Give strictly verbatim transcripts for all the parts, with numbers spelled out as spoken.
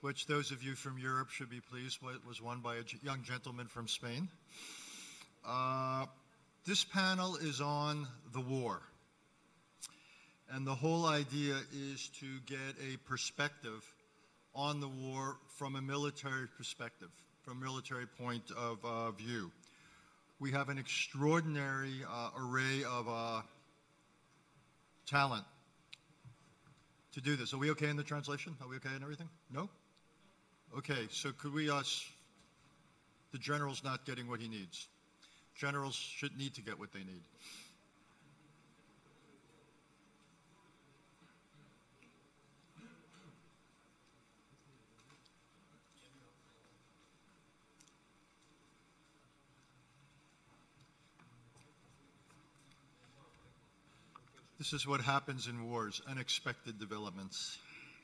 which those of you from Europe should be pleased was won by a young gentleman from Spain. Uh, this panel is on the war. And the whole idea is to get a perspective on the war from a military perspective, from a military point of uh, view. We have an extraordinary uh, array of uh, talent to do this. Are we okay in the translation? Are we okay in everything? No? Okay, so could we, uh, the general's not getting what he needs. Generals should need to get what they need. This is what happens in wars, unexpected developments.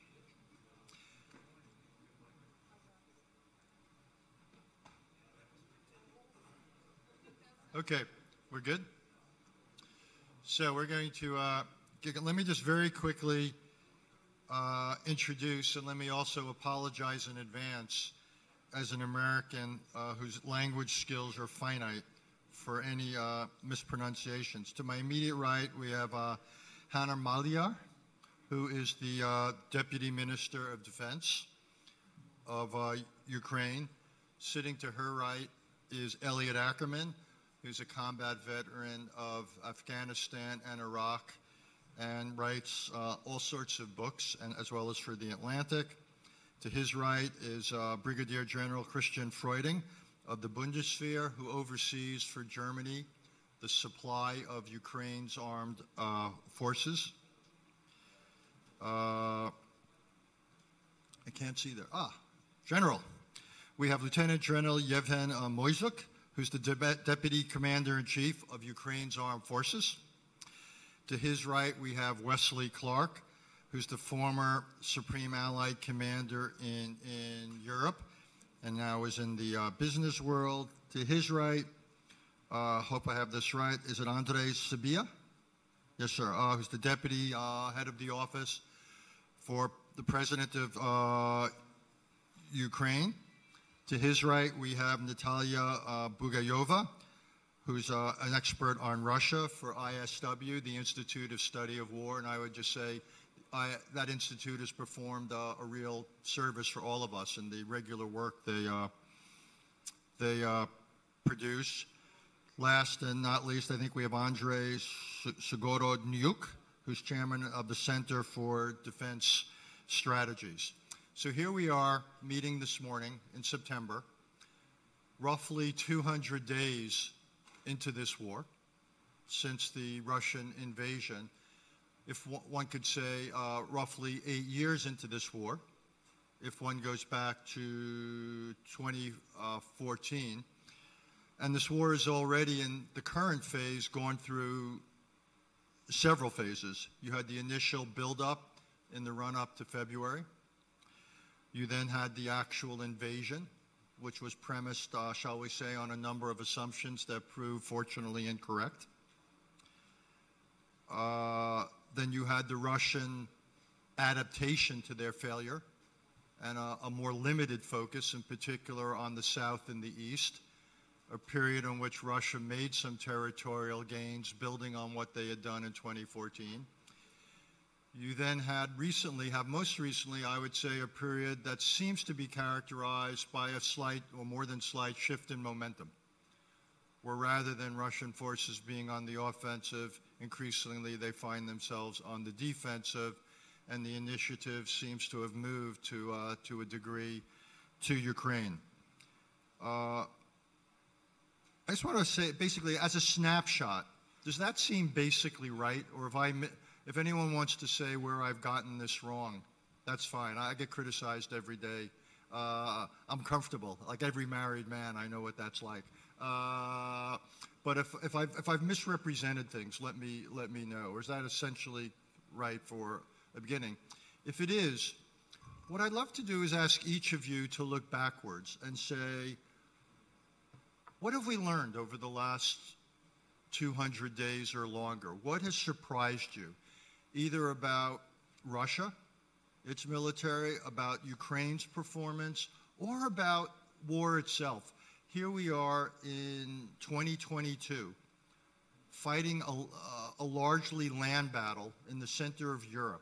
Okay, we're good? So we're going to, uh, get, let me just very quickly uh, introduce, and let me also apologize in advance as an American uh, whose language skills are finite for any uh, mispronunciations. To my immediate right, we have uh, Hanna Maliar, who is the uh, Deputy Minister of Defense of uh, Ukraine. Sitting to her right is Elliot Ackerman, who's a combat veteran of Afghanistan and Iraq and writes uh, all sorts of books, and as well as for The Atlantic. To his right is uh, Brigadier General Christian Freuding of the Bundeswehr, who oversees for Germany the supply of Ukraine's armed uh, forces. Uh, I can't see there. Ah, General. We have Lieutenant General Yevhen uh, Moisuk, who's the De Deputy Commander-in-Chief of Ukraine's armed forces. To his right, we have Wesley Clark, who's the former Supreme Allied Commander in, in Europe, and now is in the uh, business world. To his right, uh, hope I have this right, is it Andrei Sybiha? Yes, sir, uh, who's the Deputy uh, Head of the Office for the President of uh, Ukraine. To his right, we have Natalia uh, Bugayova, who's uh, an expert on Russia for I S W, the Institute of Study of War, and I would just say I, that institute has performed uh, a real service for all of us in the regular work they, uh, they uh, produce. Last and not least, I think we have Andrei Sugorodnyuk, who's chairman of the Center for Defense Strategies. So here we are meeting this morning in September, roughly two hundred days into this war, since the Russian invasion. If one could say uh, roughly eight years into this war, if one goes back to twenty fourteen. And this war is already in the current phase gone through several phases. You had the initial buildup in the run-up to February. You then had the actual invasion, which was premised, uh, shall we say, on a number of assumptions that proved fortunately incorrect. Uh, then you had the Russian adaptation to their failure and a, a more limited focus, in particular on the south and the east, a period in which Russia made some territorial gains building on what they had done in twenty fourteen. You then had recently, have most recently, I would say, a period that seems to be characterized by a slight or more than slight shift in momentum, where rather than Russian forces being on the offensive, increasingly they find themselves on the defensive, and the initiative seems to have moved to, uh, to a degree to Ukraine. Uh, I just want to say, basically, as a snapshot, does that seem basically right? Or if, I, if anyone wants to say where I've gotten this wrong, that's fine. I get criticized every day. Uh, I'm comfortable. Like every married man, I know what that's like. Uh, but if, if, I've, if I've misrepresented things, let me, let me know. Or is that essentially right for the beginning? If it is, what I'd love to do is ask each of you to look backwards and say, what have we learned over the last two hundred days or longer? What has surprised you, either about Russia, its military, about Ukraine's performance, or about war itself. Here we are in twenty twenty-two, fighting a, a largely land battle in the center of Europe.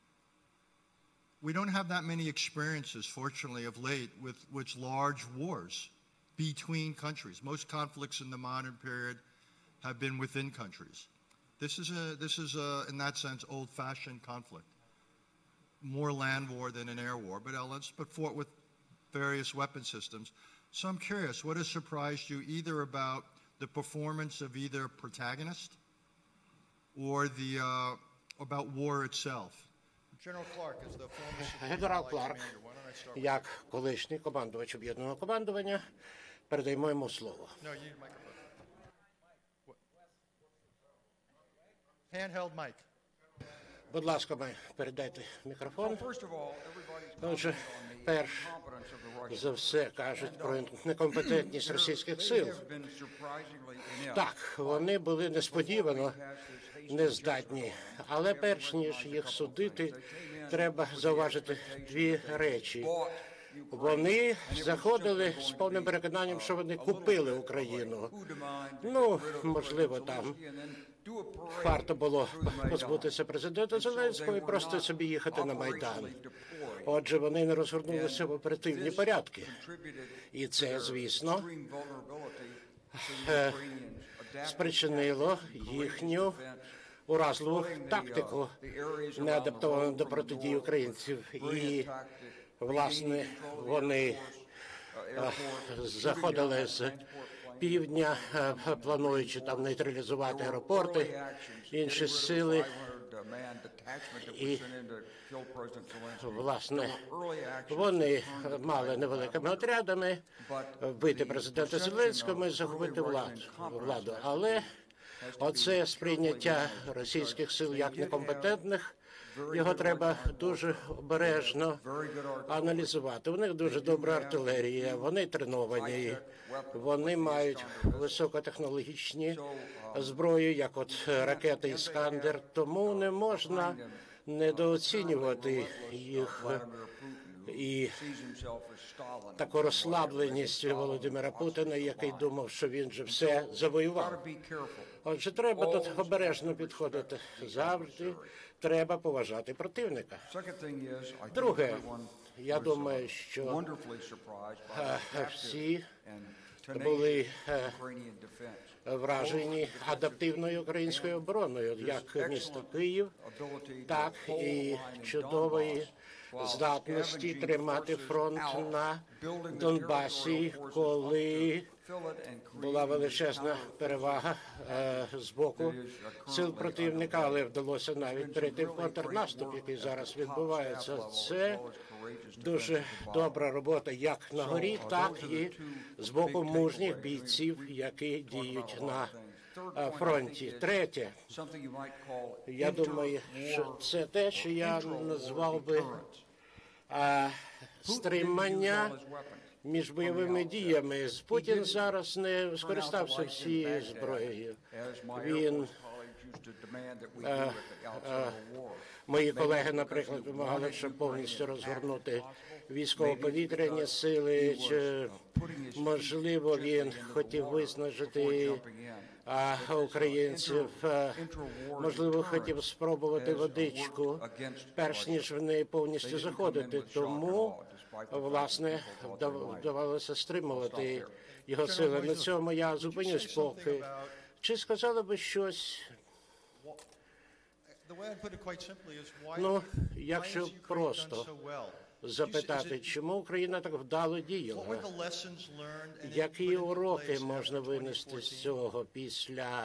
We don't have that many experiences, fortunately, of late with, with large wars between countries. Most conflicts in the modern period have been within countries. This is, a, this is a, in that sense, old-fashioned conflict. More land war than an air war, but elements, but fought with various weapon systems. So I'm curious, what has surprised you either about the performance of either protagonist or the, uh, about war itself? General Clark is the former Генерал Кларк, як колишній командувач об'єднаного командування, передаємо йому слово. No, you need a microphone. What? Handheld mic. Будь ласка, передайте мікрофон. Отже, перш за все кажуть про некомпетентність російських сил. Так, вони були несподівано нездатні, але перш ніж їх судити, треба зауважити дві речі. Вони заходили з повним переконанням, що вони купили Україну. Ну, можливо, там варто було позбутися президента Зеленського і просто собі їхати на Майдан. Отже, вони не розгорнулися в оперативні порядки. І це, звісно, спричинило їхню уразливу тактику, не адаптовану до протидії українців. І, власне, вони заходили з півдня, плануючи там нейтралізувати аеропорти, інші сили. І, власне, вони мали невеликими отрядами вбити президента Зеленського і захопити владу. владу. Але оце сприйняття російських сил як некомпетентних, його треба дуже обережно аналізувати. У них дуже добра артилерія, вони треновані, вони мають високотехнологічні зброї, як от ракети «Іскандер», тому не можна недооцінювати їх і таку розслабленість Володимира Путіна, який думав, що він вже все завоював. Отже, треба тут обережно підходити завжди, треба поважати противника. Друге, я думаю, що всі були вражені адаптивною українською обороною, як місто Київ, так і чудової здатності тримати фронт на Донбасі, коли була величезна перевага е, з боку сил противника, але вдалося навіть перейти в контрнаступ, який зараз відбувається. Це дуже добра робота як на горі, так і з боку мужніх бійців, які діють на фронті. Третє, я думаю, що це те, що я назвав би а, стримання між бойовими діями. Путін зараз не скористався всією зброєю. Він, а, а, мої колеги, наприклад, вимагали, щоб повністю розгорнути військово-повітряні сили, чи, можливо, він хотів виснажити а українців, можливо, хотів спробувати водичку, перш ніж в неї повністю заходити. Тому, власне, вдавалося стримувати його сили. На цьому я зупинюсь поки. Чи сказали би щось? Ну, якщо просто запитати, чому Україна так вдало діяла? Які уроки можна винести з цього після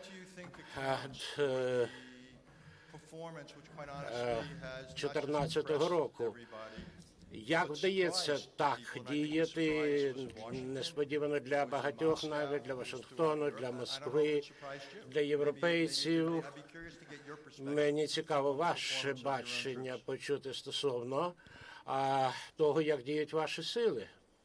чотирнадцятого року? Як вдається так діяти несподівано для багатьох, навіть для Вашингтону, для Москви, для європейців? Мені цікаво ваше бачення почути стосовно а, того, як діють ваші сили.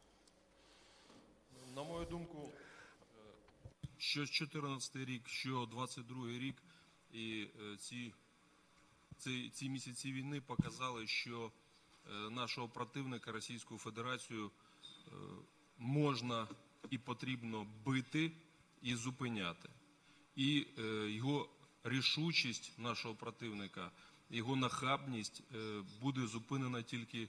На мою думку, що чотирнадцятий рік, що двадцять другий рік, і ці, ці, ці місяці війни показали, що нашого противника Російську Федерацію можна і потрібно бити і зупиняти. І його рішучість нашого противника, його нахабність буде зупинена тільки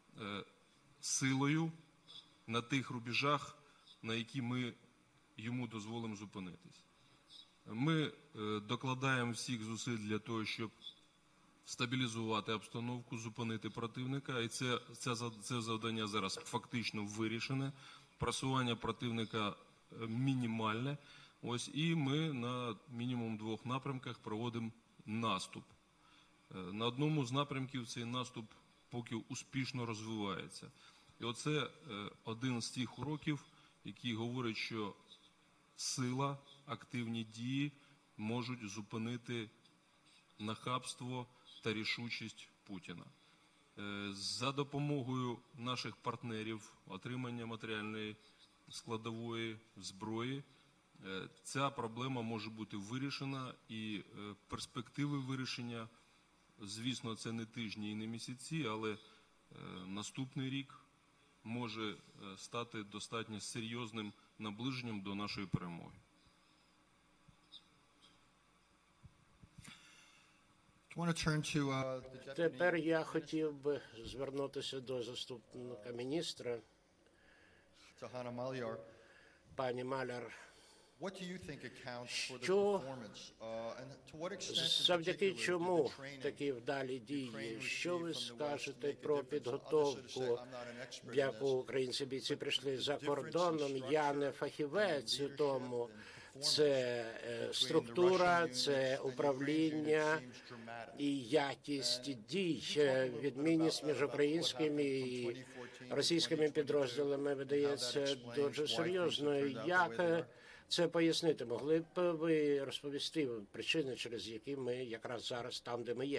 силою на тих рубежах, на які ми йому дозволимо зупинитись. Ми докладаємо всіх зусиль для того, щоб стабілізувати обстановку, зупинити противника, і це, це, це завдання зараз фактично вирішене. Просування противника мінімальне. Ось, і ми на мінімум двох напрямках проводимо наступ. На одному з напрямків цей наступ поки успішно розвивається. І оце один з тих уроків, який говорить, що сила, активні дії можуть зупинити нахабство та рішучість Путіна. За допомогою наших партнерів, отримання матеріальної складової зброї, ця проблема може бути вирішена, і перспективи вирішення, звісно, це не тижні і не місяці, але наступний рік може стати достатньо серйозним наближенням до нашої перемоги. Тепер я хотів би звернутися до заступника міністра, пані Маляр. Що, завдяки чому такі вдалі дії? Що ви скажете про підготовку, яку українці бійці прийшли за кордоном? Я не фахівець у тому. Це структура, це управління і якість дій. Відмінність між українськими і російськими підрозділами видається дуже серйозною. Як це пояснити? Могли б ви розповісти причини, через які ми якраз зараз там, де ми є?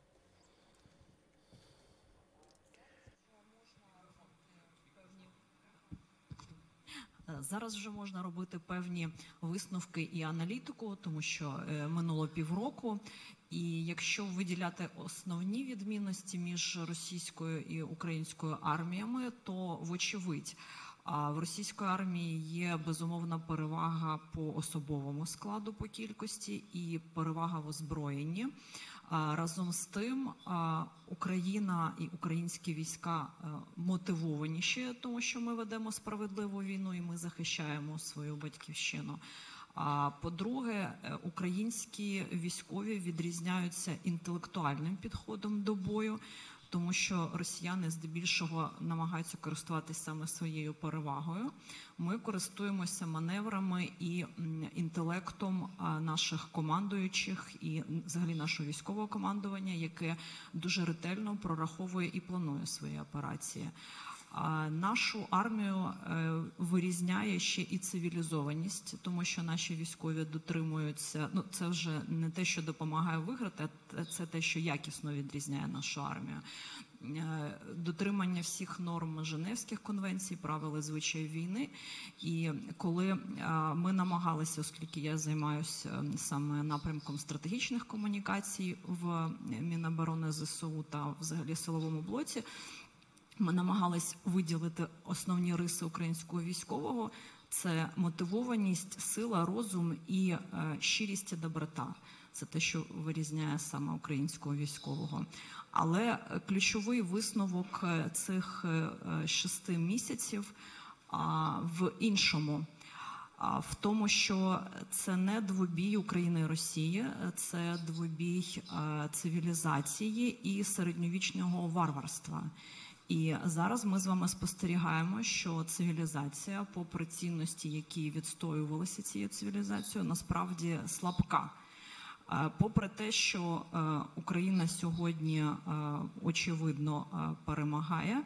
Зараз вже можна робити певні висновки і аналітику, тому що минуло півроку. І якщо виділяти основні відмінності між російською і українською арміями, то вочевидь, а в російської армії є безумовна перевага по особовому складу, по кількості і перевага в озброєнні. Разом з тим, Україна і українські війська мотивованіші, тому що ми ведемо справедливу війну і ми захищаємо свою батьківщину. А по-друге, українські військові відрізняються інтелектуальним підходом до бою, тому що росіяни здебільшого намагаються користуватися саме своєю перевагою. Ми користуємося маневрами і інтелектом наших командуючих і взагалі нашого військового командування, яке дуже ретельно прораховує і планує свої операції. Нашу армію вирізняє ще і цивілізованість, тому що наші військові дотримуються, ну це вже не те, що допомагає виграти, а це те, що якісно відрізняє нашу армію. Дотримання всіх норм Женевських конвенцій, правил і звичаїв війни. І коли ми намагалися, оскільки я займаюся саме напрямком стратегічних комунікацій в Міноборони ЗСУ та взагалі силовому блоці, ми намагались виділити основні риси українського військового – це мотивованість, сила, розум і е, щирість і доброта. Це те, що вирізняє саме українського військового. Але ключовий висновок цих шести місяців а, в іншому. А, в тому, що це не двобій України і Росії, це двобій а, цивілізації і середньовічного варварства. І зараз ми з вами спостерігаємо, що цивілізація, попри цінності, які відстоювалися цією цивілізацією, насправді слабка. Попри те, що Україна сьогодні, очевидно, перемагає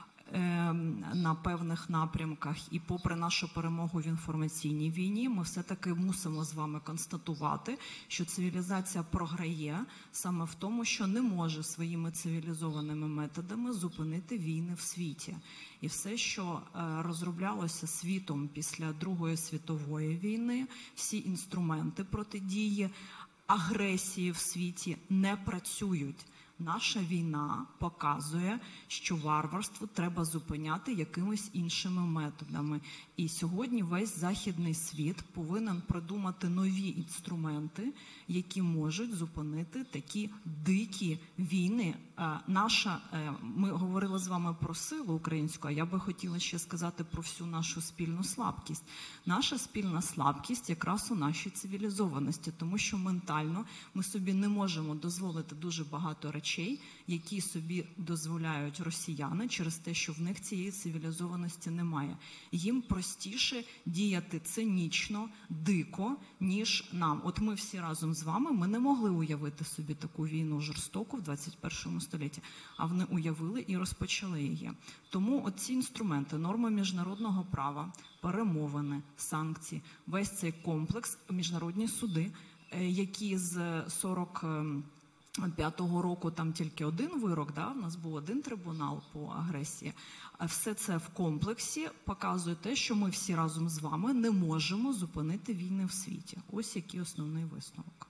на певних напрямках, і попри нашу перемогу в інформаційній війні, ми все-таки мусимо з вами констатувати, що цивілізація програє саме в тому, що не може своїми цивілізованими методами зупинити війни в світі. І все, що розроблялося світом після Другої світової війни, всі інструменти протидії агресії в світі не працюють. Наша війна показує, що варварство треба зупиняти якимись іншими методами. І сьогодні весь західний світ повинен придумати нові інструменти, які можуть зупинити такі дикі війни. Наша, ми говорили з вами про силу українську, а я би хотіла ще сказати про всю нашу спільну слабкість. Наша спільна слабкість якраз у нашій цивілізованості, тому що ментально ми собі не можемо дозволити дуже багато речей, які собі дозволяють росіяни через те, що в них цієї цивілізованості немає. Їм простіше діяти цинічно, дико, ніж нам. От ми всі разом з вами, ми не могли уявити собі таку війну жорстоку в двадцять першому столітті, а вони уявили і розпочали її. Тому оці інструменти, норми міжнародного права, перемовини, санкції, весь цей комплекс, міжнародні суди, які з сорок п'ятого року там тільки один вирок, да, у нас був один трибунал по агресії. А все це в комплексі показує те, що ми всі разом з вами не можемо зупинити війни в світі. Ось який основний висновок.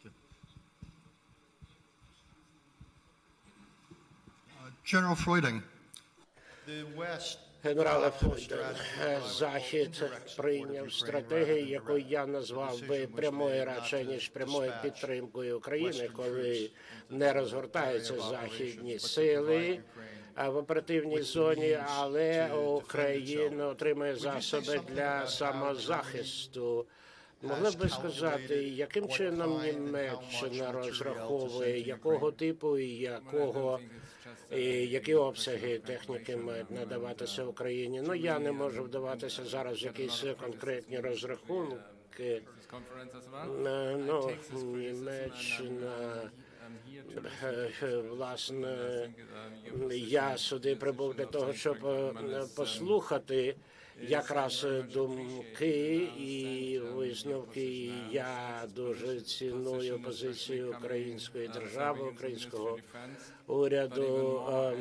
General Freuding, the West Генерале Фройден, Захід прийняв стратегію, яку я назвав би прямою радше, ніж прямою підтримкою України, коли не розгортаються західні сили в оперативній зоні, але Україна отримує засоби для самозахисту. Могли б ви сказати, яким чином Німеччина розраховує, якого типу і якого і які обсяги техніки мають надаватися Україні? Ну, я не можу вдаватися зараз в якісь конкретні розрахунки. Ну, Німеччина, власне, я сюди прибув для того, щоб послухати якраз думки і висновки. Я дуже ціную позицію української держави, українського уряду.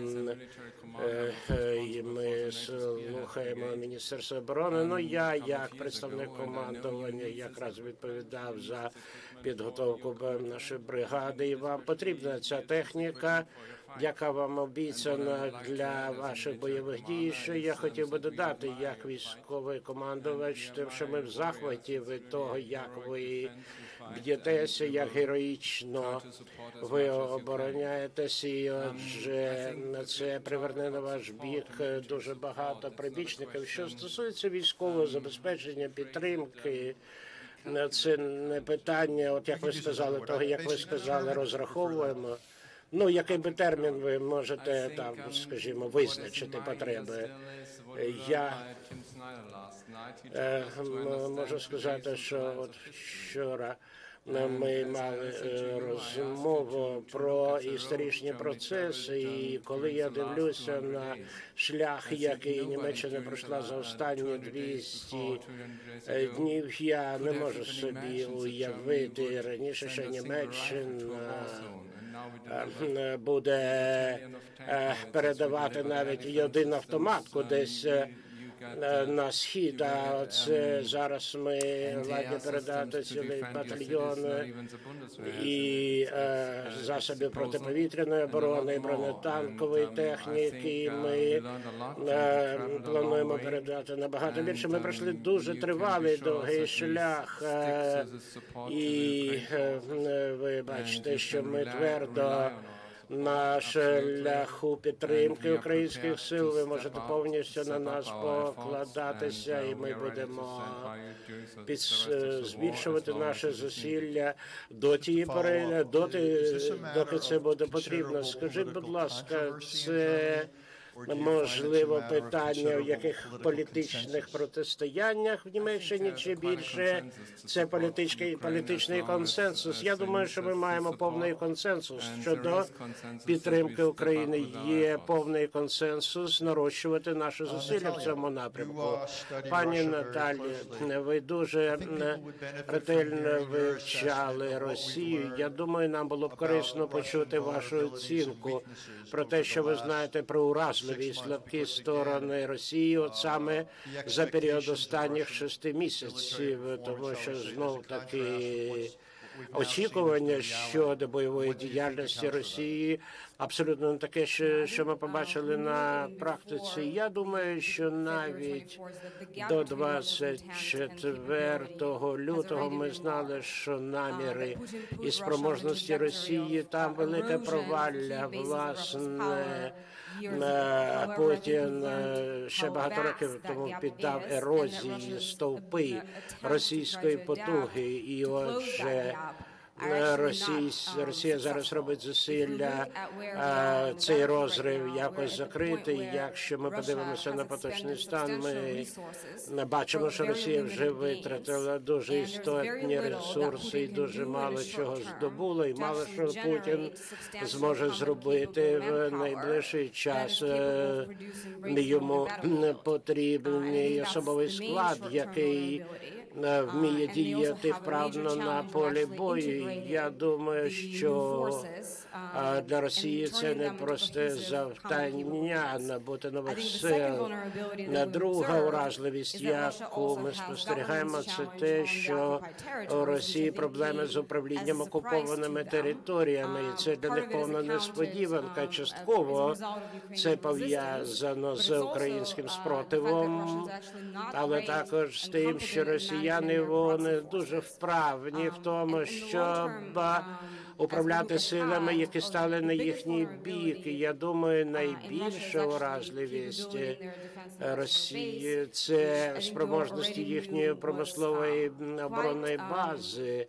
Ми слухаємо Міністерство оборони. Ну, я, як представник командування, якраз відповідав за підготовку нашої бригади. І вам потрібна ця техніка, яка вам обіцяна для ваших бойових дій. Що я хотів би додати, як військовий командувач, тим, що ми в захваті від того, як ви б'єтеся, як героїчно ви обороняєтеся, і отже, це приверне на ваш бік дуже багато прибічників. Що стосується військового забезпечення, підтримки, це не питання, от як ви сказали, того, як ви сказали, розраховуємо. Ну, який би термін ви можете там, скажімо, визначити потреби? Я е, можу сказати, що от вчора ми мали розмову про історичні процеси, і коли я дивлюся на шлях, який Німеччина пройшла за останні двісті днів, я не можу собі уявити раніше, що Німеччина буде передавати навіть один автомат кудись на схід, а це зараз ми ладні передати цілий батальйон і е, засобів протиповітряної оборони, бронетанкової техніки. Ми е, плануємо передати набагато більше. Ми пройшли дуже тривалий довгий шлях, е, і е, ви бачите, що ми твердо на шляху підтримки українських сил. Ви можете повністю на нас покладатися, і ми будемо під, збільшувати наше зусилля до тієї пори, доти, доки це буде потрібно. Скажіть, будь ласка, це можливо питання, в яких політичних протистояннях в Німеччині, чи більше це політичний, політичний консенсус? Я думаю, що ми маємо повний консенсус щодо підтримки України. Є повний консенсус нарощувати наші зусилля в цьому напрямку. Пані Наталі, ви дуже ретельно вивчали Росію. Я думаю, нам було б корисно почути вашу оцінку про те, що ви знаєте про уразливі і слабкі сторони Росії, от саме за період останніх шести місяців, тому що знов таки очікування щодо бойової діяльності Росії абсолютно не таке, що, що ми побачили на практиці. Я думаю, що навіть до двадцять четвертого лютого ми знали, що наміри і спроможності Росії там велике провалля, власне. Путін ще багато років тому піддав ерозії стовпи російської потуги, і отже Росія, Росія зараз робить зусилля цей розрив якось закрити. Якщо ми подивимося на поточний стан, ми бачимо, що Росія вже витратила дуже істотні ресурси і дуже мало чого здобула, і мало що Путін зможе зробити в найближчий час. Йому потрібний особовий склад, який вміє діяти вправно на полі бою. Я думаю, що для Росії це не просте завдання набути нових сил. Друга уразливість, яку ми спостерігаємо, це те, що у Росії проблеми з управлінням окупованими територіями. І це для них повна несподіванка. Частково це пов'язано з українським спротивом, але також з тим, що росіяни вони дуже вправні в тому, щоб управляти силами, які стали на їхній бік. І я думаю, найбільша уразливість Росії – це спроможності їхньої промислової оборонної бази.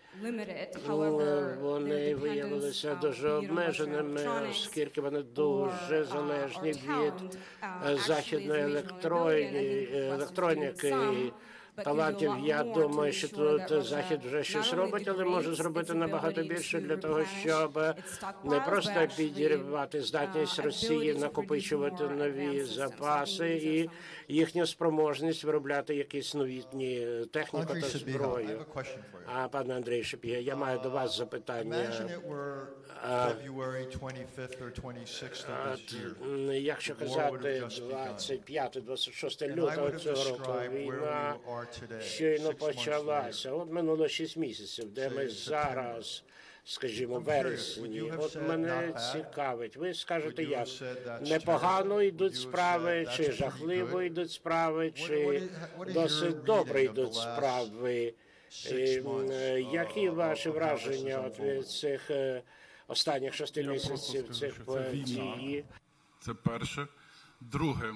Вони виявилися дуже обмеженими, оскільки вони дуже залежні від західної електроніки. Талантів, я думаю, що тут Захід вже щось робить, але може зробити набагато більше для того, щоб не просто підірвати здатність Росії накопичувати нові запаси і їхню спроможність виробляти якісь новітні техніку та зброю. А, пане Андрій Шапіга, я маю до вас запитання. Якщо казати двадцять п'яте - двадцять шосте лютого цього року, війна щойно почалася. От минуло шість місяців, де ми зараз, скажімо, вересні. От мене цікавить. Ви скажете, як? Непогано йдуть справи, чи жахливо йдуть справи, чи досить добре йдуть справи? Які ваші враження от від цих останніх шести місяців цих подій? Це перше. Друге.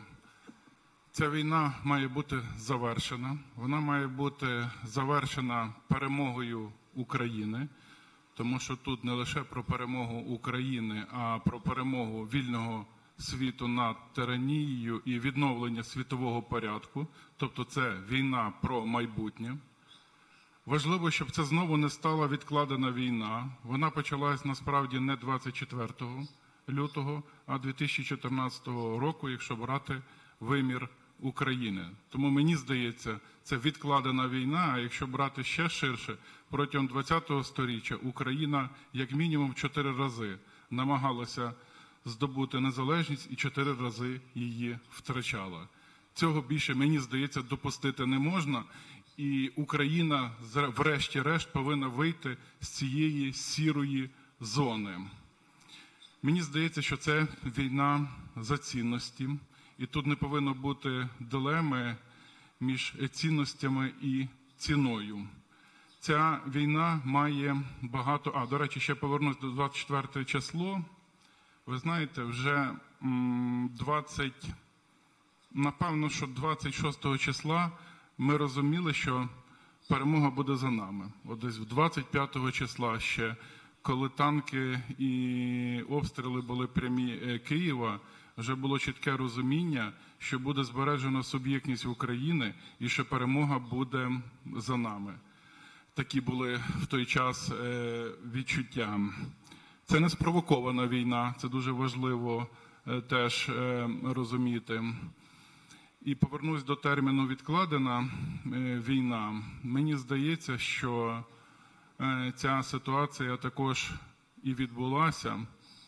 Ця війна має бути завершена. Вона має бути завершена перемогою України, тому що тут не лише про перемогу України, а про перемогу вільного світу над тиранією і відновлення світового порядку. Тобто це війна про майбутнє. Важливо, щоб це знову не стала відкладена війна. Вона почалась насправді не двадцять четвертого лютого, а дві тисячі чотирнадцятого року, якщо брати вимір України. Тому мені здається, це відкладена війна, а якщо брати ще ширше, протягом ХХ століття Україна як мінімум чотири рази намагалася здобути незалежність і чотири рази її втрачала. Цього більше, мені здається, допустити не можна, і Україна врешті-решт повинна вийти з цієї сірої зони. Мені здається, що це війна за цінності. І тут не повинно бути дилеми між цінностями і ціною. Ця війна має багато... А, до речі, ще повернусь до двадцять четвертого число. Ви знаєте, вже двадцять... Напевно, що двадцять шостого числа ми розуміли, що перемога буде за нами. От десь двадцять п'ятого числа ще, коли танки і обстріли були прямі Києва, вже було чітке розуміння, що буде збережена суб'єктність України і що перемога буде за нами. Такі були в той час відчуття. Це не спровокована війна, це дуже важливо теж розуміти. І повернусь до терміну «відкладена війна». Мені здається, що ця ситуація також і відбулася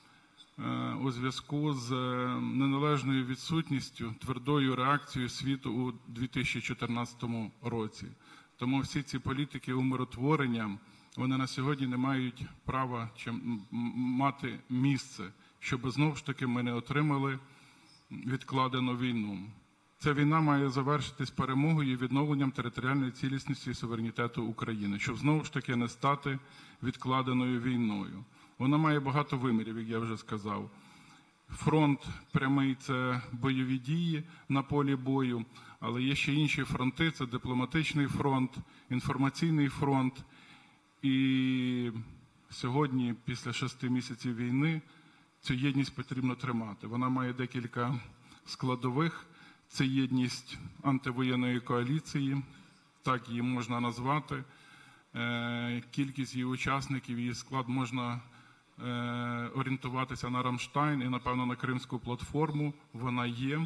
у зв'язку з неналежною відсутністю, твердою реакцією світу у дві тисячі чотирнадцятому році. Тому всі ці політики умиротворення, вони на сьогодні не мають права чи м- м- мати місце, щоб знову ж таки ми не отримали відкладену війну. Ця війна має завершитись перемогою і відновленням територіальної цілісності і суверенітету України, щоб знову ж таки не стати відкладеною війною. Вона має багато вимірів, як я вже сказав. Фронт прямий – це бойові дії на полі бою, але є ще інші фронти – це дипломатичний фронт, інформаційний фронт. І сьогодні, після шести місяців війни, цю єдність потрібно тримати. Вона має декілька складових. Це єдність антивоєнної коаліції, так її можна назвати. Кількість її учасників, її склад можна орієнтуватися на Рамштайн і, напевно, на Кримську платформу. Вона є.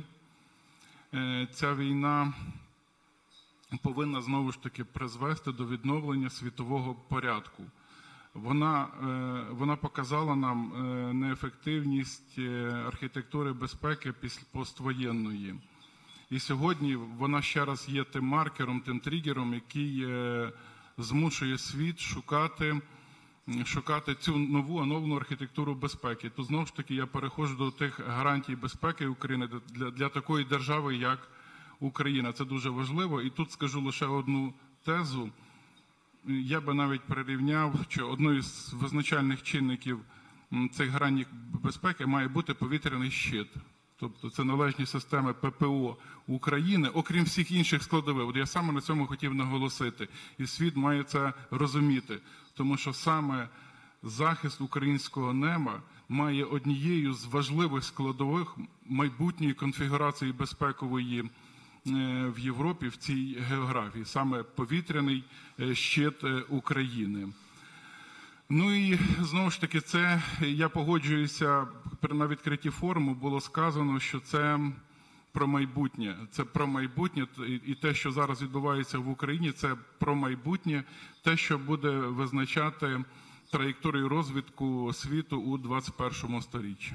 Ця війна повинна, знову ж таки, призвести до відновлення світового порядку. Вона, вона показала нам неефективність архітектури безпеки після поствоєнної. І сьогодні вона ще раз є тим маркером, тим тригером, який змушує світ шукати, шукати цю нову оновлену архітектуру безпеки. То знову ж таки я переходжу до тих гарантій безпеки України для, для такої держави, як Україна. Це дуже важливо. І тут скажу лише одну тезу. Я би навіть прирівняв, що одною з визначальних чинників цих гарантій безпеки має бути повітряний щит. Тобто це належні системи ППО України, окрім всіх інших складових. От я саме на цьому хотів наголосити. І світ має це розуміти. Тому що саме захист українського неба має однією з важливих складових майбутньої конфігурації безпекової в Європі, в цій географії. Саме повітряний щит України. Ну і знову ж таки, це, я погоджуюся, на відкритті форуму було сказано, що це про майбутнє. Це про майбутнє, і те, що зараз відбувається в Україні, це про майбутнє, те, що буде визначати траєкторію розвитку світу у двадцять першому сторіччі.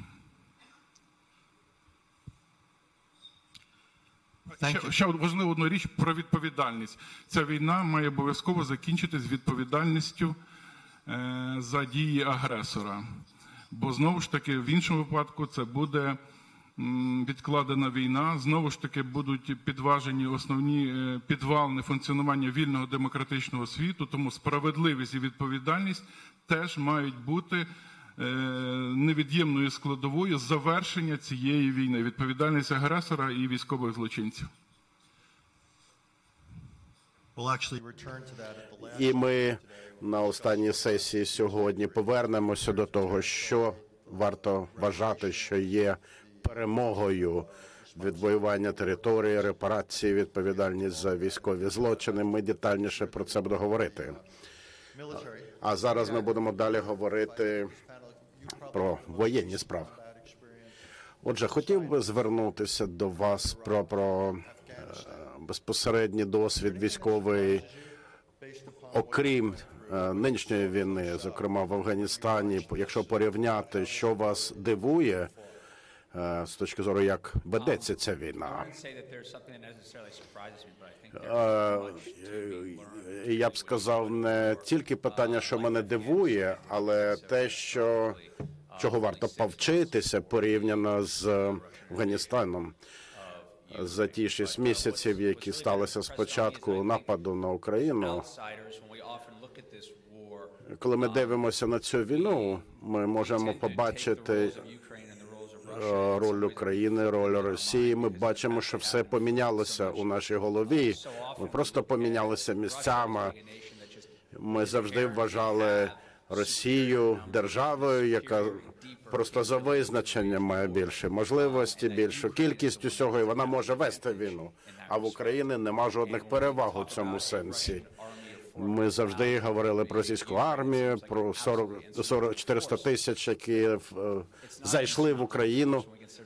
Ще, ще важливу одну річ про відповідальність. Ця війна має обов'язково закінчитись відповідальністю за дії агресора. Бо, знову ж таки, в іншому випадку це буде відкладена війна, знову ж таки будуть підважені основні підвалини функціонування вільного демократичного світу, тому справедливість і відповідальність теж мають бути невід'ємною складовою завершення цієї війни. Відповідальність агресора і військових злочинців. І ми на останній сесії сьогодні повернемося до того, що варто вважати, що є перемогою відвоювання території, репарації, відповідальність за військові злочини. Ми детальніше про це будемо говорити. А зараз ми будемо далі говорити про воєнні справи. Отже, хотів би звернутися до вас про, про е, безпосередній досвід військовий, окрім е, нинішньої війни, зокрема в Афганістані. Якщо порівняти, що вас дивує е, з точки зору, як ведеться ця війна. Е, я б сказав, не тільки питання, що мене дивує, але те, що чого варто повчитися порівняно з Афганістаном за ті шість місяців, які сталися з початку нападу на Україну. Коли ми дивимося на цю війну, ми можемо побачити роль України, роль Росії. Ми бачимо, що все помінялося у нашій голові. Ми просто помінялися місцями. Ми завжди вважали Росію державою, яка просто за визначенням має більше можливості, більшу кількість усього, і вона може вести війну. А в Україні нема жодних переваг у цьому сенсі. Ми завжди говорили про російську армію, про сорок чотириста тисяч, які зайшли в Україну.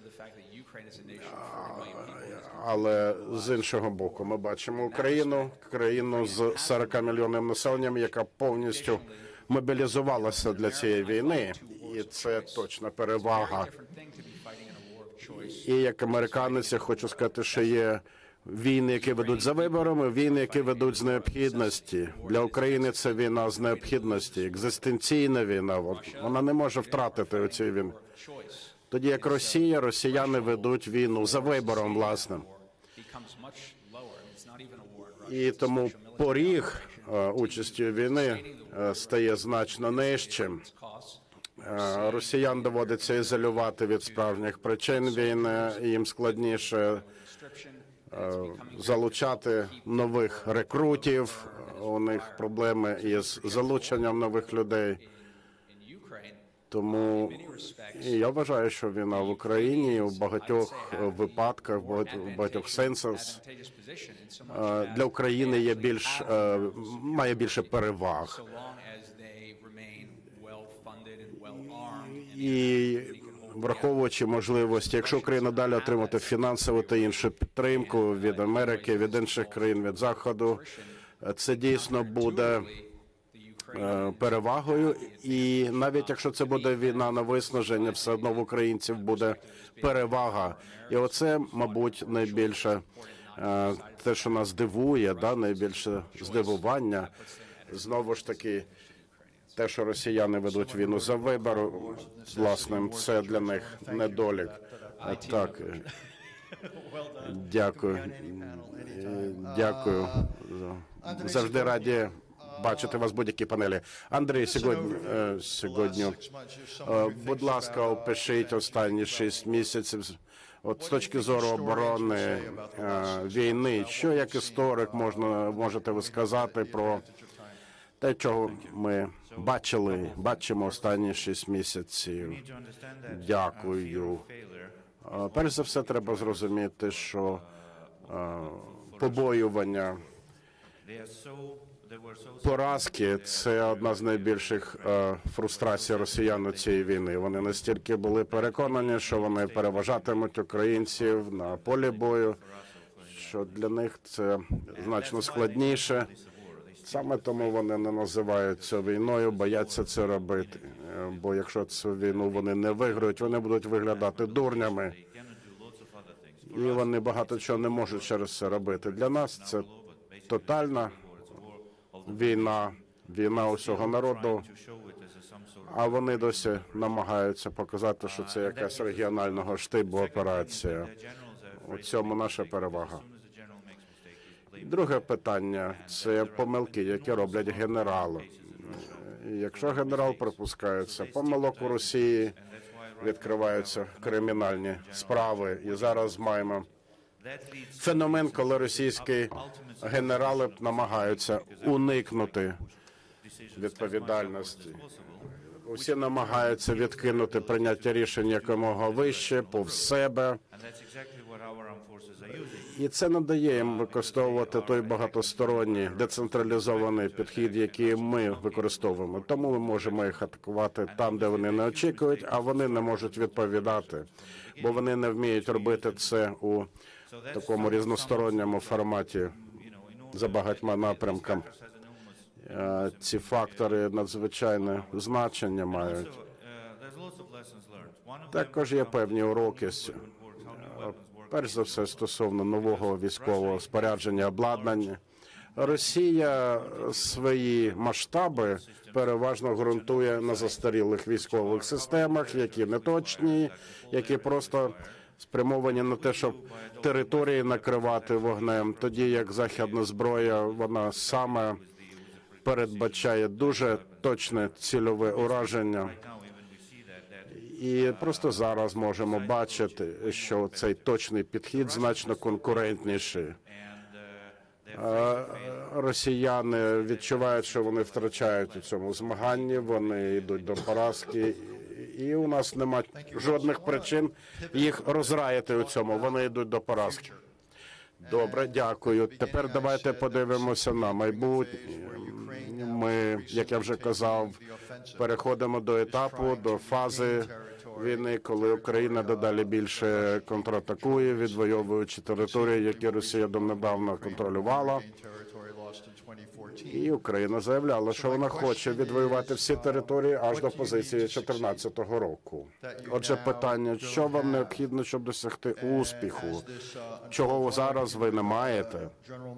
Але з іншого боку, ми бачимо Україну, країну з сорокамільйонним населенням, яка повністю мобілізувалася для цієї війни, і це точна перевага. І як американець я хочу сказати, що є Війни, які ведуть за виборами, війни, які ведуть з необхідності. Для України це війна з необхідності, екзистенційна війна. Вона не може втратити у цій війні. Тоді як Росія, росіяни ведуть війну за вибором власним. І тому поріг е, участі у війни е, стає значно нижчим. Е, Росіян доводиться ізолювати від справжніх причин війни, і їм складніше е, залучати нових рекрутів, у них проблеми із залученням нових людей. Тому і я вважаю, що війна в Україні в багатьох випадках, в багатьох, в багатьох сенсах е, для України є більш е, має більше переваг. І враховуючи можливості, якщо Україна далі отримати фінансову та іншу підтримку від Америки, від інших країн, від Заходу, це дійсно буде е, перевагою. І навіть якщо це буде війна на виснаження, все одно в українців буде перевага. І оце, мабуть, найбільше е, те, що нас дивує, да, найбільше здивування. Знову ж таки, те, що росіяни ведуть війну за вибором власним, це для них недолік. Так, дякую. Дякую. Завжди раді бачити вас в будь-якій панелі. Андрій, сьогодні, сьогодні, будь ласка, опишіть останні шість місяців. От з точки зору оборони, війни, що як історик можна можете ви сказати про те, чого ми бачили, бачимо останні шість місяців? Дякую. Перш за все, треба зрозуміти, що побоювання, поразки – це одна з найбільших фрустрацій росіян у цієї війни. Вони настільки були переконані, що вони переважатимуть українців на полі бою, що для них це значно складніше. Саме тому вони не називають це війною, бояться це робити. Бо якщо цю війну вони не виграють, вони будуть виглядати дурнями. І вони багато чого не можуть через це робити. Для нас це тотальна війна, війна усього народу. А вони досі намагаються показати, що це якась регіонального штибу операція. У цьому наша перевага. Друге питання – це помилки, які роблять генерали. Якщо генерал припускається помилок у Росії, відкриваються кримінальні справи. І зараз маємо феномен, коли російські генерали намагаються уникнути відповідальності. Усі намагаються відкинути прийняття рішень якомога вище, повз себе. І це не дає їм використовувати той багатосторонній децентралізований підхід, який ми використовуємо. Тому ми можемо їх атакувати там, де вони не очікують, а вони не можуть відповідати, бо вони не вміють робити це у такому різносторонньому форматі за багатьма напрямками. Ці фактори надзвичайне значення мають. Також є певні уроки. Перш за все, стосовно нового військового спорядження, обладнання. Росія свої масштаби переважно ґрунтує на застарілих військових системах, які неточні, які просто спрямовані на те, щоб території накривати вогнем, тоді як західна зброя, вона саме передбачає дуже точне цільове ураження. І просто зараз можемо бачити, що цей точний підхід значно конкурентніший. Росіяни відчувають, що вони втрачають у цьому змаганні, вони йдуть до поразки, і у нас немає жодних причин їх розраяти у цьому, вони йдуть до поразки. Добре, дякую. Тепер давайте подивимося на майбутнє. Ми, як я вже казав, переходимо до етапу, до фази війни, коли Україна дедалі більше контратакує, відвоюючи території, які Росія донедавна контролювала. І Україна заявляла, що вона хоче відвоювати всі території аж до позиції дві тисячі чотирнадцятого року. Отже, питання, що вам необхідно, щоб досягти успіху? Чого зараз ви не маєте?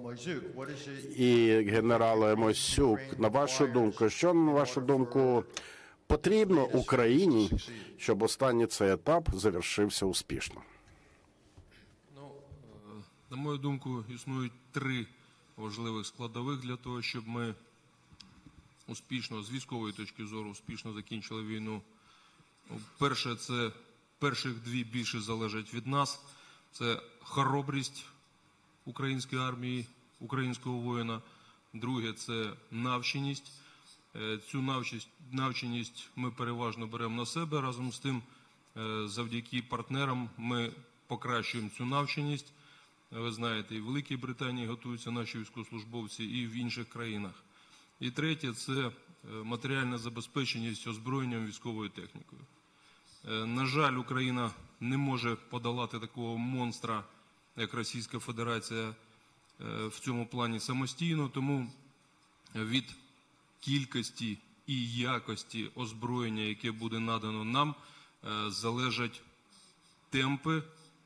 І генерале Мойсюк, на вашу думку, що, на вашу думку, потрібно Україні, щоб останній цей етап завершився успішно? Ну, е, на мою думку, існують три важливих складових для того, щоб ми успішно, з військової точки зору, успішно закінчили війну. Перше, це перших дві більше залежать від нас. Це хоробрість української армії, українського воїна. Друге, це навченість. Е, Цю навченість, навченість ми переважно беремо на себе. Разом з тим, е, завдяки партнерам ми покращуємо цю навченість. Ви знаєте, і в Великій Британії готуються наші військовослужбовці, і в інших країнах. І третє – це матеріальна забезпеченість озброєнням, військовою технікою. На жаль, Україна не може подолати такого монстра, як Російська Федерація, в цьому плані самостійно, тому від кількості і якості озброєння, яке буде надано нам, залежать темпи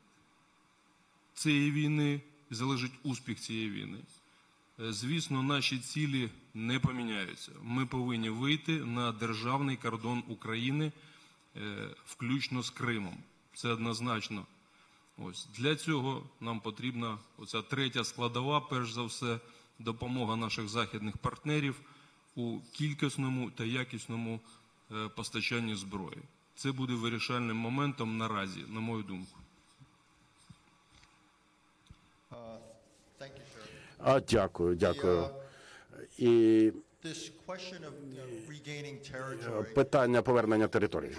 цієї війни, залежить успіх цієї війни. Звісно, наші цілі не поміняються. Ми повинні вийти на державний кордон України, включно з Кримом. Це однозначно. Ось. Для цього нам потрібна оця третя складова, перш за все, допомога наших західних партнерів у кількісному та якісному постачанні зброї. Це буде вирішальним моментом наразі, на мою думку. А, дякую, дякую. І питання повернення території.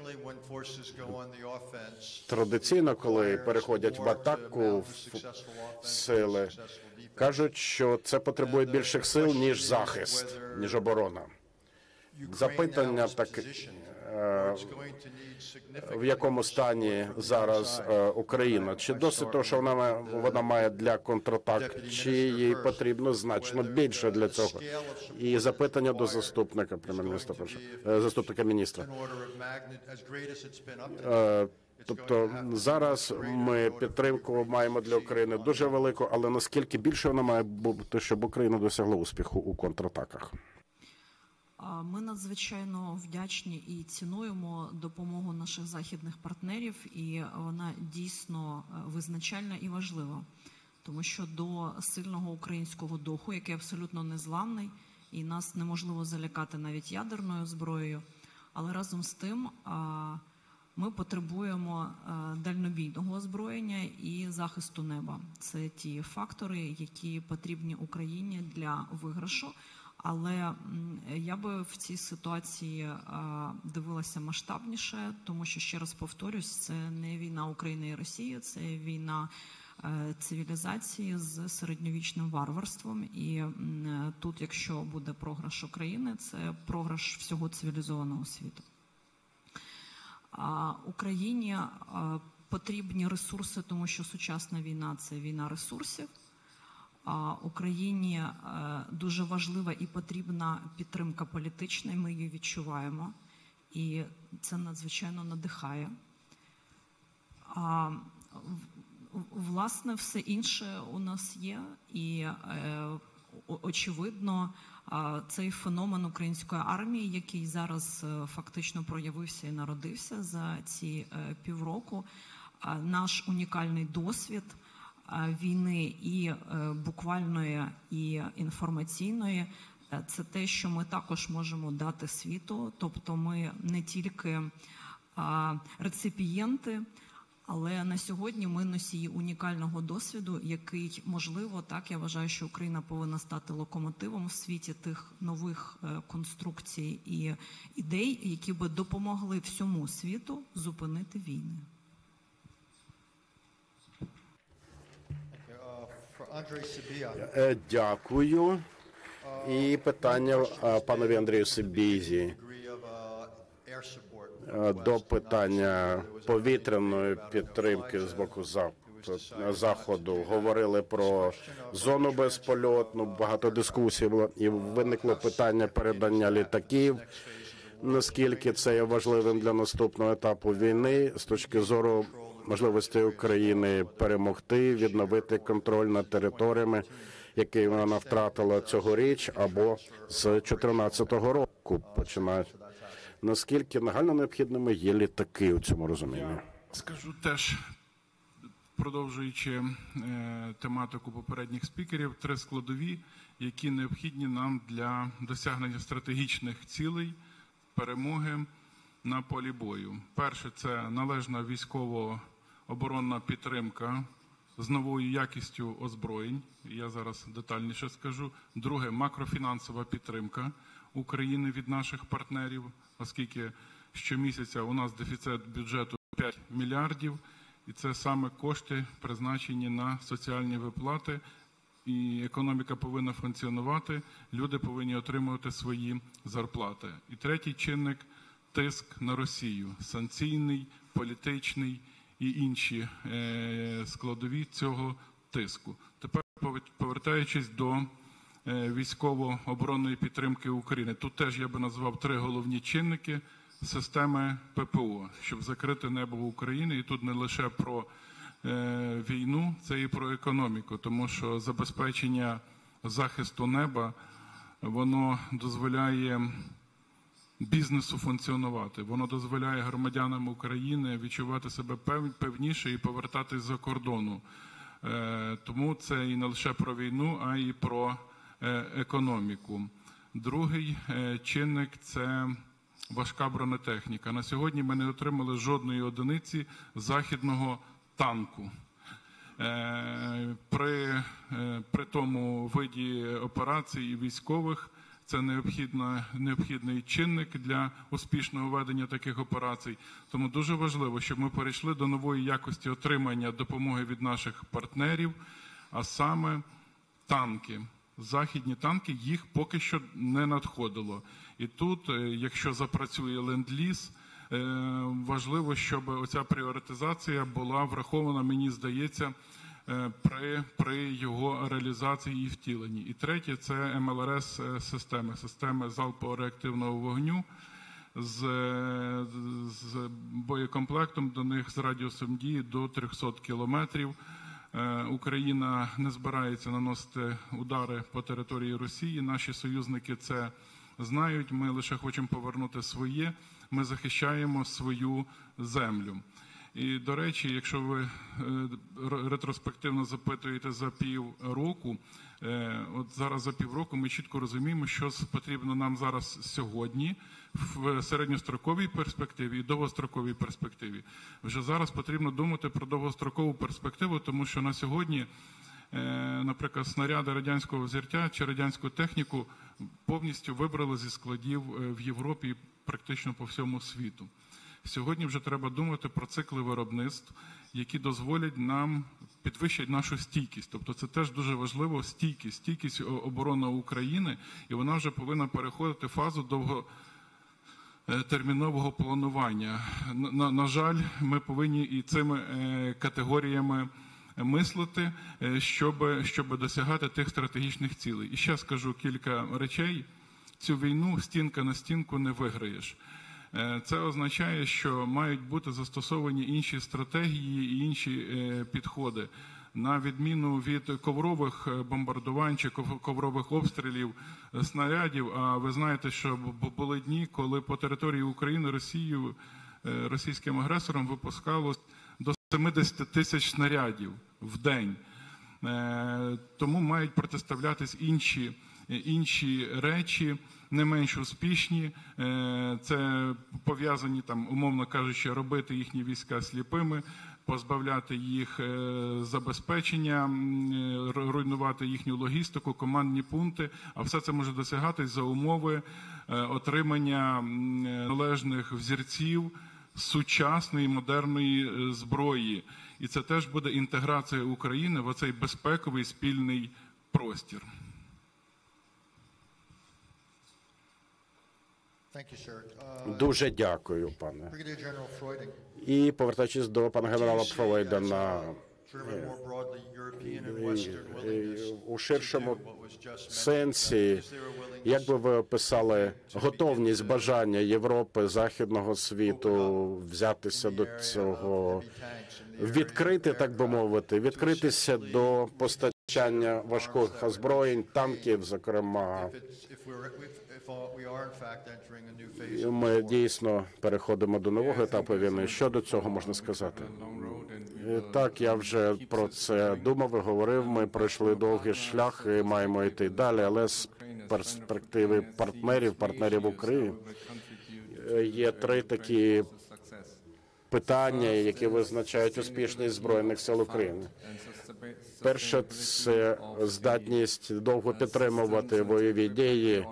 Традиційно, коли переходять в атаку сили, кажуть, що це потребує більших сил, ніж захист, ніж оборона. Запитання таке, в якому стані зараз Україна? Чи досить того, що вона має, вона має для контратак, чи їй потрібно значно більше для цього? І запитання до заступника прем'єр-міністра, заступника міністра. Тобто зараз ми підтримку маємо для України дуже велику, але наскільки більше вона має бути, щоб Україна досягла успіху у контратаках? Ми надзвичайно вдячні і цінуємо допомогу наших західних партнерів, і вона дійсно визначальна і важлива. Тому що до сильного українського духу, який абсолютно незламний, і нас неможливо залякати навіть ядерною зброєю, але разом з тим ми потребуємо дальнобійного озброєння і захисту неба. Це ті фактори, які потрібні Україні для виграшу. Але я би в цій ситуації дивилася масштабніше, тому що, ще раз повторюсь, це не війна України і Росії, це війна цивілізації з середньовічним варварством. І тут, якщо буде програш України, це програш всього цивілізованого світу. Україні потрібні ресурси, тому що сучасна війна – це війна ресурсів. Україні дуже важлива і потрібна підтримка політична, і ми її відчуваємо. І це надзвичайно надихає. Власне, все інше у нас є. І, очевидно, цей феномен української армії, який зараз фактично проявився і народився за ці півроку, наш унікальний досвід війни і буквальної, і інформаційної, це те, що ми також можемо дати світу. Тобто ми не тільки реципієнти, але на сьогодні ми носії унікального досвіду, який, можливо, так, я вважаю, що Україна повинна стати локомотивом в світі тих нових конструкцій і ідей, які би допомогли всьому світу зупинити війни. Дякую. І питання панові Андрію Сибізі до питання повітряної підтримки з боку заходу говорили про зону безпольотну, багато дискусій було, і виникло питання передання літаків. Наскільки це є важливим для наступного етапу війни з точки зору можливості України перемогти, відновити контроль над територіями, який вона втратила цьогоріч або з чотирнадцятого року починають. Наскільки нагально необхідними є літаки у цьому розумінні? Скажу теж, продовжуючи е, тематику попередніх спікерів, три складові, які необхідні нам для досягнення стратегічних цілей, перемоги на полі бою. Перше – це належна військово-оборонна підтримка з новою якістю озброєнь. Я зараз детальніше скажу. Друге – макрофінансова підтримка України від наших партнерів, оскільки щомісяця у нас дефіцит бюджету п'ять мільярдів, і це саме кошти, призначені на соціальні виплати, і економіка повинна функціонувати, люди повинні отримувати свої зарплати. І третій чинник – тиск на Росію, санкційний, політичний і інші складові цього тиску. Тепер, повертаючись до військово-оборонної підтримки України, тут теж я би назвав три головні чинники системи ППО, щоб закрити небо України. І тут не лише про війну, це і про економіку, тому що забезпечення захисту неба, воно дозволяє бізнесу функціонувати, воно дозволяє громадянам України відчувати себе певніше і повертатись за кордону. Тому це і не лише про війну, а й про економіку. Другий чинник – це важка бронетехніка. На сьогодні ми не отримали жодної одиниці західного танку. При, при тому виді операцій військових це необхідний чинник для успішного ведення таких операцій. Тому дуже важливо, щоб ми перейшли до нової якості отримання допомоги від наших партнерів, а саме танки. Західні танки, їх поки що не надходило. І тут, якщо запрацює ленд-ліз, важливо, щоб оця пріоритизація була врахована, мені здається, при, при його реалізації і втіленні. І третє – це ем ел ер ес-системи, системи залпового реактивного вогню з, з боєкомплектом до них з радіусом дії до трьохсот кілометрів. Україна не збирається наносити удари по території Росії. Наші союзники це знають. Ми лише хочемо повернути своє. Ми захищаємо свою землю. І, до речі, якщо ви ретроспективно запитуєте за півроку, от зараз за півроку ми чітко розуміємо, що потрібно нам зараз сьогодні в середньостроковій перспективі і довгостроковій перспективі. Вже зараз потрібно думати про довгострокову перспективу, тому що на сьогодні, наприклад, снаряди радянського взірця чи радянську техніку повністю вибрали зі складів в Європі і практично по всьому світу. Сьогодні вже треба думати про цикли виробництв, які дозволять нам підвищити нашу стійкість. Тобто це теж дуже важливо, стійкість, стійкість оборони України, і вона вже повинна переходити в фазу довготермінового планування. На, на жаль, ми повинні і цими категоріями мислити, щоб, щоб досягати тих стратегічних цілей. І ще скажу кілька речей. Цю війну стінка на стінку не виграєш. Це означає, що мають бути застосовані інші стратегії і інші підходи. На відміну від коврових бомбардувань чи коврових обстрілів снарядів, а ви знаєте, що були дні, коли по території України Росією, російським агресором випускалось до сімдесят тисяч снарядів в день. Тому мають протиставлятись інші інші речі, не менш успішні. Це пов'язані, там, умовно кажучи, робити їхні війська сліпими, позбавляти їх забезпечення, руйнувати їхню логістику, командні пункти. А все це може досягатись за умови отримання належних взірців сучасної модерної зброї. І це теж буде інтеграція України в оцей безпековий спільний простір. Дуже дякую, пане. І повертаючись до пана генерала Фройда на у ширшому сенсі, як би ви описали готовність, бажання Європи, Західного світу взятися до цього, відкрити, так би мовити, відкритися до постачання важких озброєнь, танків, зокрема. Ми дійсно переходимо до нового етапу війни. Що до цього можна сказати? Так, я вже про це думав і говорив. Ми пройшли довгий шлях і маємо йти далі, але з перспективи партнерів, партнерів України, є три такі питання, які визначають успішність Збройних сил України. Перше – це здатність довго підтримувати бойові дії,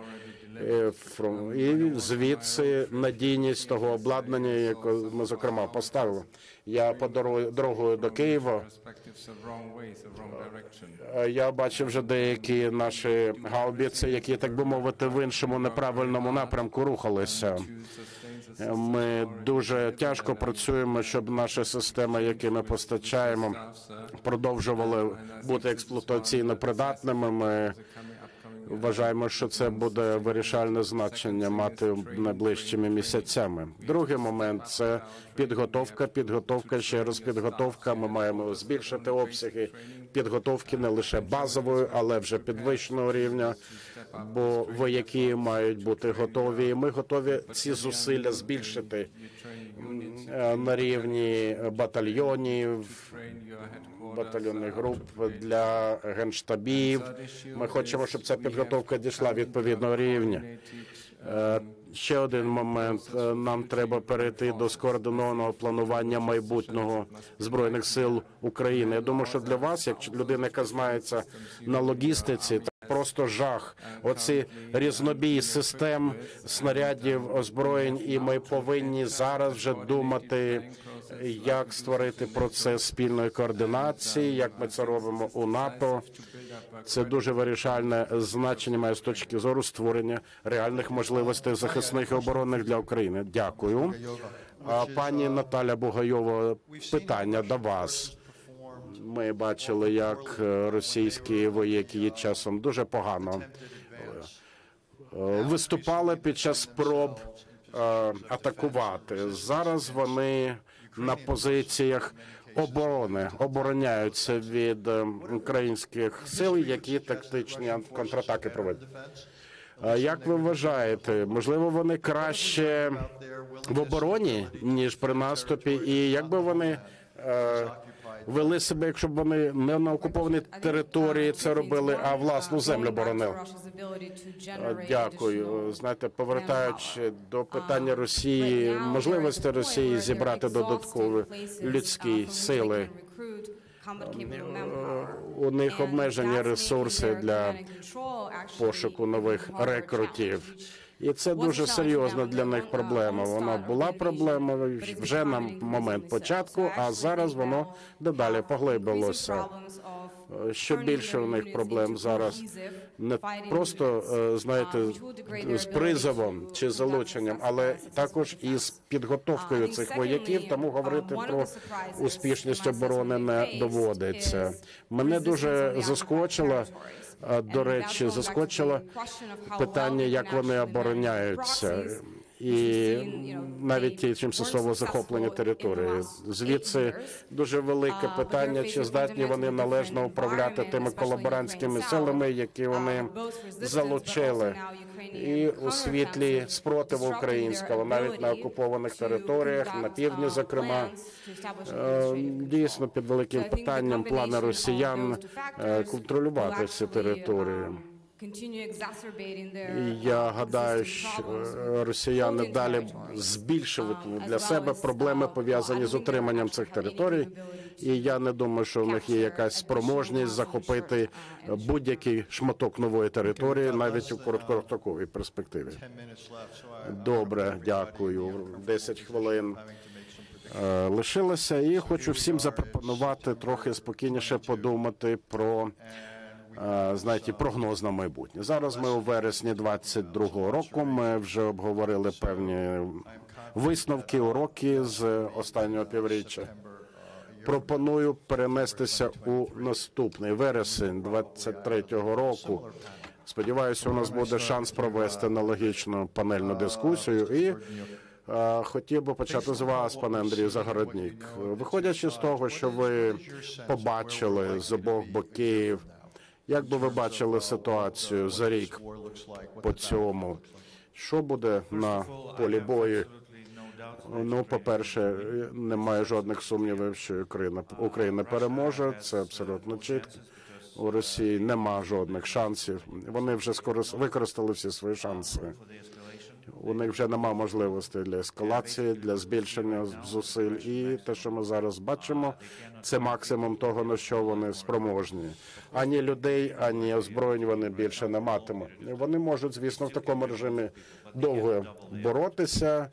і звідси надійність того обладнання, яке ми, зокрема, поставили. Я по дорогою до Києва, я бачив вже деякі наші гаубиці, які, так би мовити, в іншому неправильному напрямку рухалися. Ми дуже тяжко працюємо, щоб наші системи, які ми постачаємо, продовжували бути експлуатаційно придатними. Ми вважаємо, що це буде вирішальне значення мати найближчими місяцями. Другий момент – це підготовка, підготовка, ще раз підготовка. Ми маємо збільшити обсяги підготовки не лише базової, але вже підвищеного рівня, бо вояки мають бути готові. І ми готові ці зусилля збільшити на рівні батальйонів, батальйонних груп, для генштабів. Ми хочемо, щоб ця підготовка дійшла відповідного рівня. Ще один момент. Нам треба перейти до скоординованого планування майбутнього Збройних сил України. Я думаю, що для вас, як людина, яка знається на логістиці, це просто жах. Оці різнобій систем, снарядів, озброєнь, і ми повинні зараз вже думати, як створити процес спільної координації, як ми це робимо у НАТО. Це дуже вирішальне значення має з точки зору створення реальних можливостей захисних і оборонних для України. Дякую. Пані Наталя Бугайова, питання до вас. Ми бачили, як російські вояки часом дуже погано виступали під час спроб атакувати. Зараз вони на позиціях оборони, обороняються від українських сил, які тактичні контратаки проводять. Як ви вважаєте, можливо, вони краще в обороні, ніж при наступі? І як би вони е, вели себе, якщо б вони не на окупованій території це робили, а власну землю боронили? Дякую. Знаєте, повертаючи до питання Росії, можливості Росії зібрати додаткові людські сили. У них обмежені ресурси для пошуку нових рекрутів. І це дуже серйозна для них проблема. Вона була проблемою вже на момент початку, а зараз воно дедалі поглибилося. Що більше у них проблем зараз не просто, знаєте, з призовом чи залученням, але також і з підготовкою цих вояків, тому говорити про успішність оборони не доводиться. Мене дуже заскочило, до речі, заскочило питання, як вони обороняються. І навіть ті тимчасово захоплені території. Звідси дуже велике питання, чи здатні вони належно управляти тими колаборантськими силами, які вони залучили. І у світлі спротиву українського, навіть на окупованих територіях, на півдні, зокрема, дійсно під великим питанням плани росіян контролювати ці території. І я гадаю, що росіяни далі збільшуватимуть для себе проблеми, пов'язані з утриманням цих територій. І я не думаю, що в них є якась спроможність захопити будь-який шматок нової території, навіть у короткостроковій перспективі. Добре, дякую. Десять хвилин лишилося, і хочу всім запропонувати трохи спокійніше подумати про, знаєте, прогноз на майбутнє. Зараз ми у вересні двадцять другого року, ми вже обговорили певні висновки, уроки з останнього півріччя. пропоную перенестися у наступний вересень двадцять третього року. Сподіваюся, у нас буде шанс провести аналогічну панельну дискусію. І е, хотів би почати з вас, пане Андрію Загороднік. Виходячи з того, що ви побачили з обох боків, як би ви бачили ситуацію за рік по цьому? Що буде на полі бою? Ну, по-перше, немає жодних сумнівів, що Україна, Україна переможе. Це абсолютно чітко. У Росії нема жодних шансів. Вони вже скоро використали всі свої шанси. У них вже нема можливостей для ескалації, для збільшення зусиль. І те, що ми зараз бачимо, це максимум того, на що вони спроможні. Ані людей, ані озброєнь вони більше не матимуть. Вони можуть, звісно, в такому режимі довго боротися,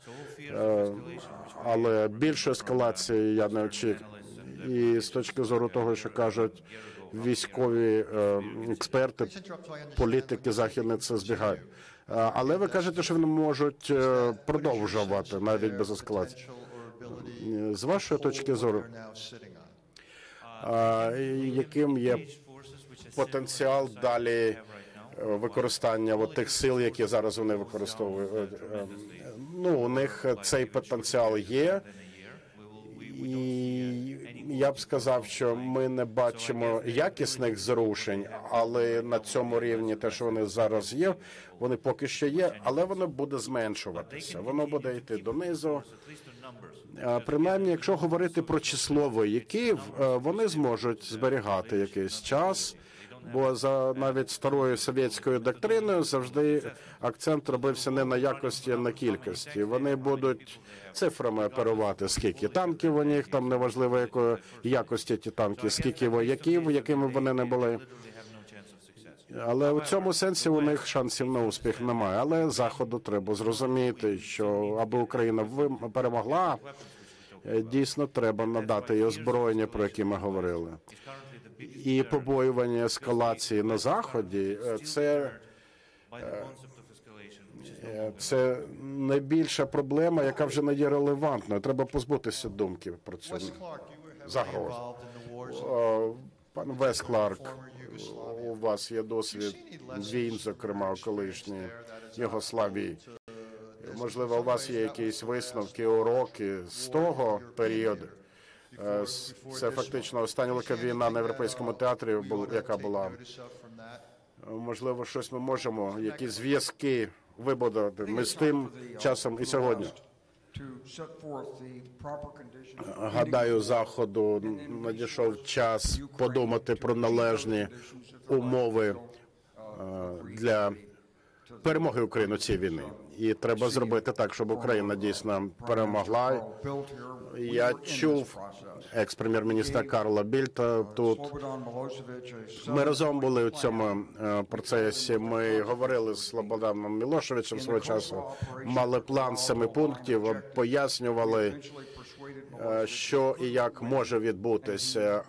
але більше ескалації я не очікую. І з точки зору того, що кажуть військові експерти, політики західні, це збігають. Але ви кажете, що вони можуть продовжувати навіть без ескалації. З вашої точки зору, яким є потенціал далі використання от тих сил, які зараз вони використовують? Ну, у них цей потенціал є. І я б сказав, що ми не бачимо якісних зрушень, але на цьому рівні те, що вони зараз є, вони поки що є, але воно буде зменшуватися, воно буде йти донизу. Принаймні, якщо говорити про число вояків, вони зможуть зберігати якийсь час, бо за навіть старою совєтською доктриною завжди акцент робився не на якості, а на кількості. Вони будуть цифрами оперувати, скільки танків у них, там неважливо якої якості ті танки, скільки вояків, якими б вони не були. Але у цьому сенсі у них шансів на успіх немає. Але Заходу треба зрозуміти, що аби Україна перемогла, дійсно треба надати їй озброєння, про яке ми говорили. І побоювання ескалації на Заході – це, це найбільша проблема, яка вже не є релевантною. Треба позбутися думки про цю загрозу. Пан Вес Кларк, у вас є досвід війн, зокрема, у колишній Югославії. Можливо, у вас є якісь висновки, уроки з того періоду? Це фактично остання велика війна на Європейському театрі, яка була. Можливо, щось ми можемо, якісь зв'язки вибудувати ми з тим часом і сьогодні. Гадаю, Заходу надійшов час подумати про належні умови для перемоги України у цій війні. І треба зробити так, щоб Україна дійсно перемогла. Я чув екс-прем'єр-міністра Карла Більта тут. Ми разом були у цьому процесі. Ми говорили з Слободаном Мілошевичем свого часу, мали план семи пунктів, пояснювали, що і як може відбутися.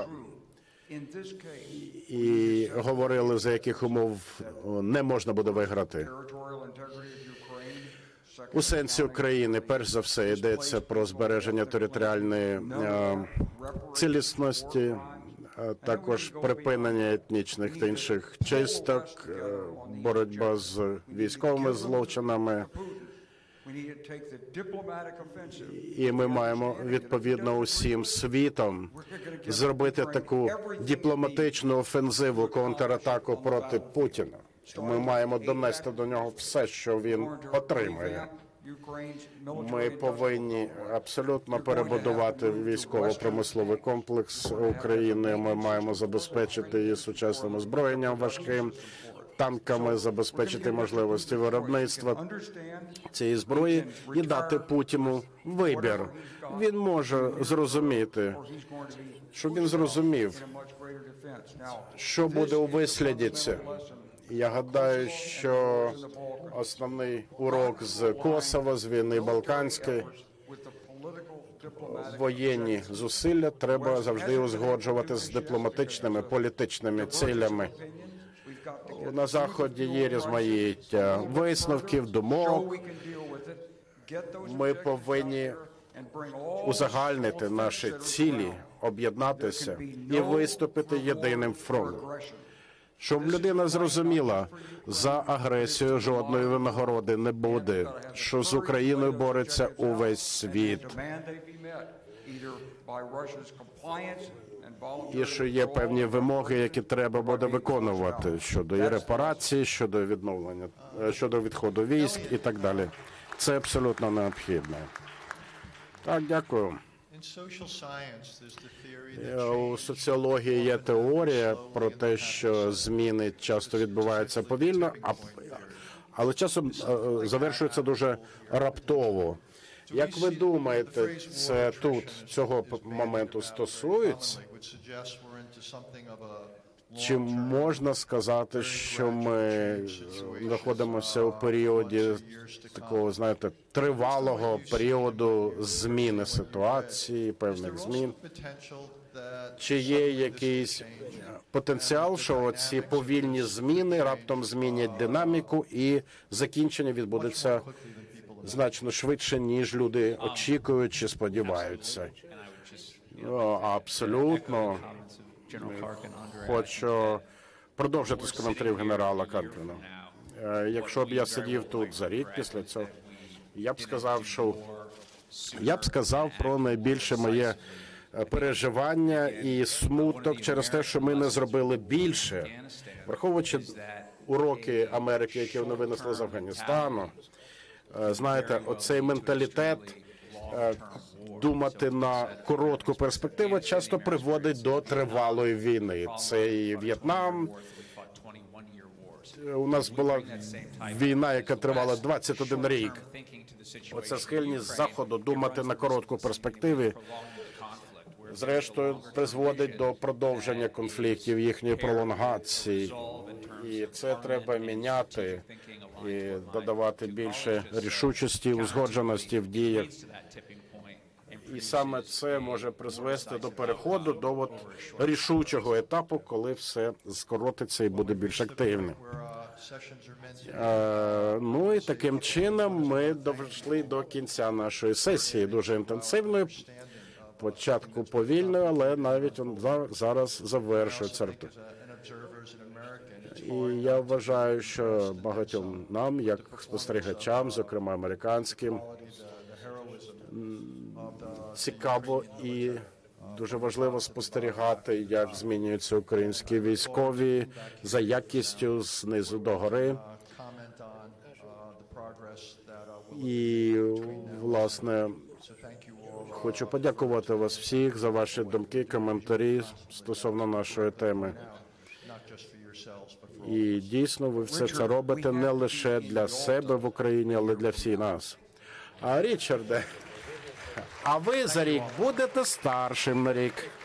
І говорили, за яких умов не можна буде виграти. У сенсі України, перш за все, йдеться про збереження територіальної е, цілісності, а також припинення етнічних та інших чисток, е, боротьба з військовими злочинами. І ми маємо, відповідно, усім світом зробити таку дипломатичну офензиву, контратаку проти Путіна. Ми маємо донести до нього все, що він отримає. Ми повинні абсолютно перебудувати військово-промисловий комплекс України. Ми маємо забезпечити її сучасним озброєнням важким, танками, забезпечити можливості виробництва цієї зброї і дати Путіну вибір. Він може зрозуміти, щоб він зрозумів, що буде у висліді це. Я гадаю, що основний урок з Косово, з війни Балканської, воєнні зусилля треба завжди узгоджувати з дипломатичними, політичними цілями. На Заході є різноманіття висновків, думок. Ми повинні узагальнити наші цілі об'єднатися і виступити єдиним фронтом. Щоб людина зрозуміла, за агресію жодної винагороди не буде, що з Україною бореться увесь світ. І що є певні вимоги, які треба буде виконувати щодо і репарації, щодо відновлення, щодо відходу військ і так далі. Це абсолютно необхідно. Так, дякую. У соціології є теорія про те, що зміни часто відбуваються повільно, а але часом завершуються дуже раптово. Як ви думаєте, це тут цього моменту стосується? Чи можна сказати, що ми знаходимося у періоді такого, знаєте, тривалого періоду зміни ситуації, певних змін? Чи є якийсь потенціал, що ці повільні зміни раптом змінять динаміку і закінчення відбудеться значно швидше, ніж люди очікують чи сподіваються? О, абсолютно. Хочу продовжити з коментарів генерала Карпіна. Якщо б я сидів тут за рік після цього, я б сказав, що я б сказав про найбільше моє переживання і смуток через те, що ми не зробили більше, враховуючи уроки Америки, які вони винесли з Афганістану. Знаєте, оцей менталітет думати на коротку перспективу часто приводить до тривалої війни. Це і В'єтнам. У нас була війна, яка тривала двадцять один рік. Оця схильність Заходу думати на коротку перспективі, зрештою, призводить до продовження конфліктів, їхньої пролонгації. І це треба міняти і додавати більше рішучості, узгодженості в діях. І саме це може призвести до переходу до от рішучого етапу, коли все скоротиться і буде більш активним. Е, ну і таким чином ми дійшли до кінця нашої сесії, дуже інтенсивної, початку повільної, але навіть він зараз завершується. І я вважаю, що багатьом нам, як спостерігачам, зокрема американським, цікаво і дуже важливо спостерігати, як змінюються українські військові за якістю знизу до гори. І, власне, хочу подякувати вас всіх за ваші думки, коментарі стосовно нашої теми. І дійсно ви все це робите не лише для себе в Україні, але для всіх нас. А Річарде, а ви за рік будете старшим на рік.